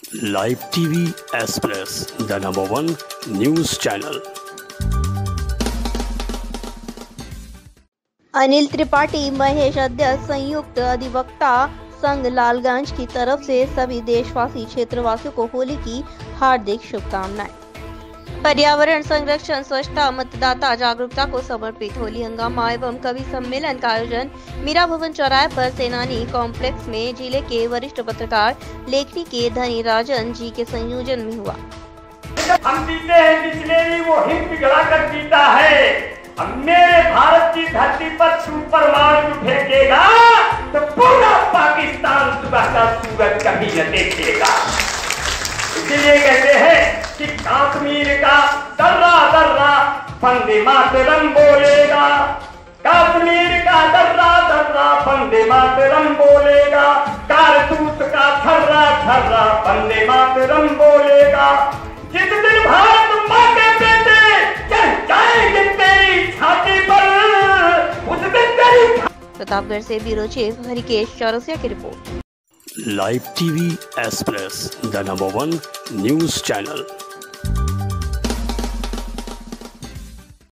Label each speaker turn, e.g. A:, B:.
A: Live TV express, the number 1 news channel.
B: Anil Tripathi Mahesh अध्यक्ष संयुक्त अधिवक्ता संघ लालगंज की तरफ से सभी देशवासी क्षेत्रवासियों को होली की हार्दिक शुभकामनाएं। पर्यावरण संरक्षण, स्वच्छता, मतदाता जागरूकता को समर्पित होली हंगामा एवं कवि सम्मेलन का आयोजन मीरा भवन चौराहे पर सेनानी कॉम्प्लेक्स में जिले के वरिष्ठ पत्रकार लेखनी के धनी राजन जी के संयोजन में हुआ।
C: हम जीते हैं बिस्लेरी, वो हिंद पिघला कर जीता है। अब मेरे भारत की धरती पर सुपरमान फेंकेगा तो पूरा पाकिस्तान सुबह का सूरज कभी न देखेगा। इसलिए कहते हैं कि कश्मीर का दर्रा दर्रा वंदे मातरम बोलेगा, कश्मीर का दर्रा दर्रा वंदे मातरम बोलेगा, कारतूस का थर्रा थर्रा वंदे मातरम बोलेगा। जिस दिन भारत माँ के बेटे चढ़ जाएंगे तेरी छाती पर, उस दिन तेरी।
B: प्रतापगढ़ से ब्यूरो चीफ हरिकेश चौरसिया की रिपोर्ट।
A: Live TV express, the number 1 news channel.